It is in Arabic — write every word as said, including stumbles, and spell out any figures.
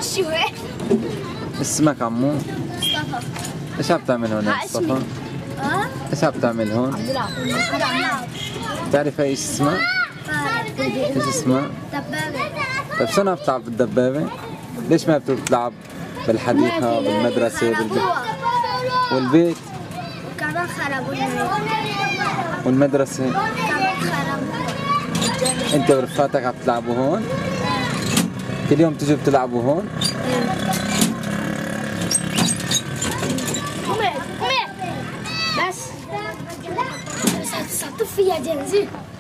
شو هيك؟ اسمك عمو؟ مصطفى. ايش عم تعمل هون يا مصطفى؟ اه؟ ايش عم تعمل هون؟ عم نلعب. عم نلعب. بتعرفي ايش اسمها؟ ايش اسمها؟ دبابة. طيب شلون عم تلعب بالدبابة؟ ليش ما بتروح تلعب بالحديقة بالمدرسة بالبيت؟ والبيت؟ وكمان خربوا البيت. والمدرسة؟ كمان خربوا. انت ورفقاتك عم تلعبوا هون؟ كل يوم تجوا بتلعبوا هون؟ قومي قومي بس بس هتصطف فيها جنزير.